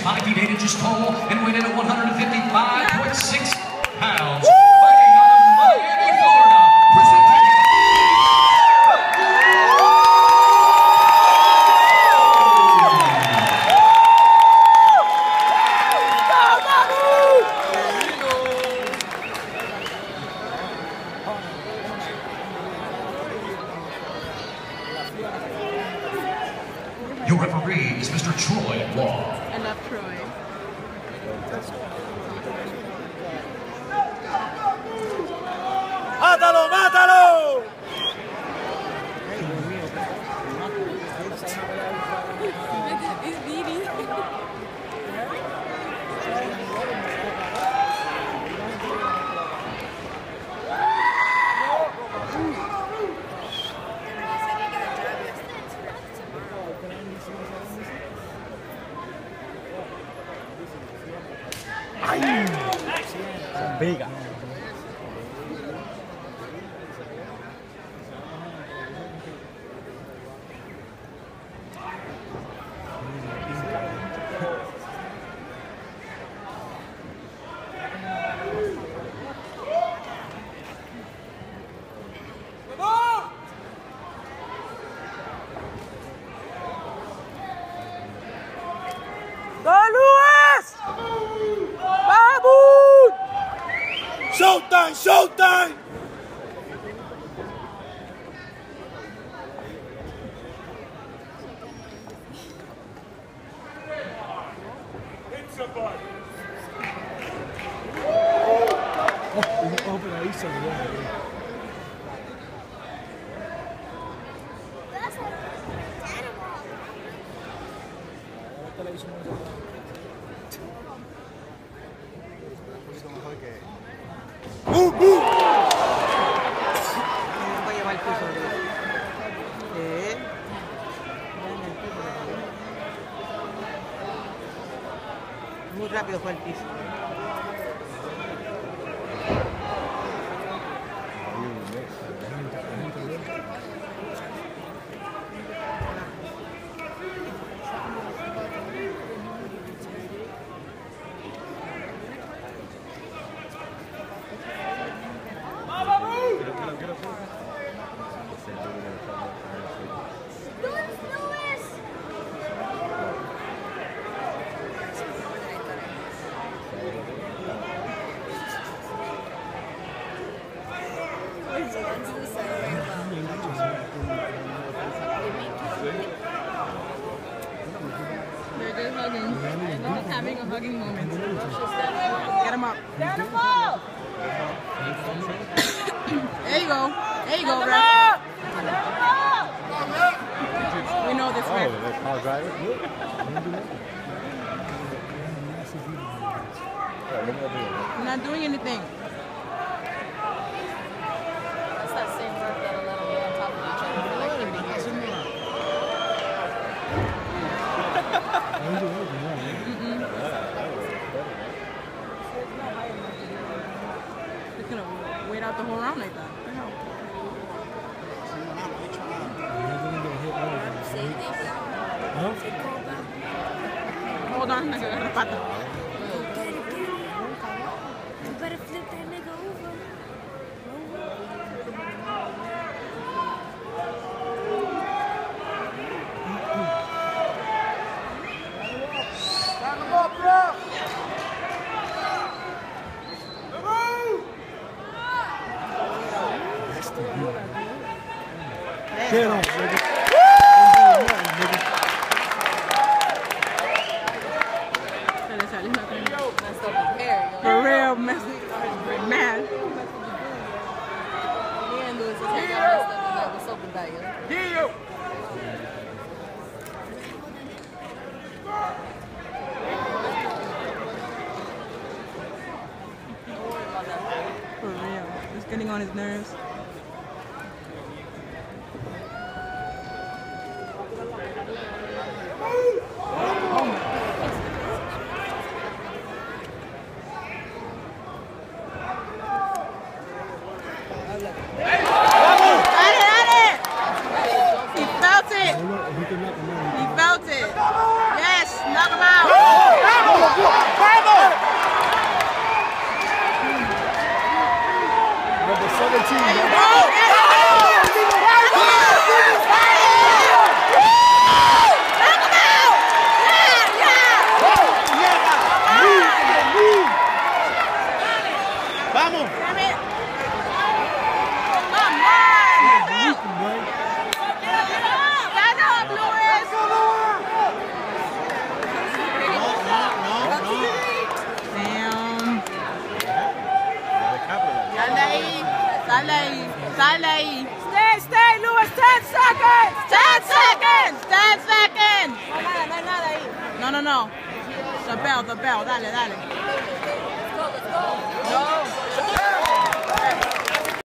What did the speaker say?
5 feet 8 inches tall and weighed in at 155.6 pounds. Fighting out of Miami, Florida, presenting your referee is Mr. Troy Law. I love Troy. ¡Mátalo, mátalo! It's Didi. Vega. Showtime! Showtime! Hit somebody! Open ahí, Voy a llevar el piso. Muy rápido fue el piso. They're just hugging. They're just having a hugging moment. Get him up. Get him up! There you go. There you go, bro. We know this, man. Oh, the car driver? We're not doing anything. That's that same work that'll let them get on top of each other for like 30 years. It's gonna wait out the whole round like that. What the hell? Hold on, I got a pata. You better flip that nigga over. Stand him up, bro! Get on, nigga. Messed up his hair, yo. For real, messy. Mad. He and Lewis' hair got messed up and that was soap and dye, yo. Don't worry about that. For real. It's getting on his nerves. He felt it. Yes, knock him out. seconds! 10 seconds! 10 seconds! 10 seconds! No hay nada ahí. No, no, no. The bell, dale, dale. Let's go. No.